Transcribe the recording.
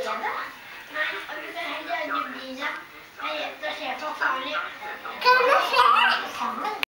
det? Nei, det er jo bilen. Jeg er rett og slett for farlig. Kan vi se? Sammen.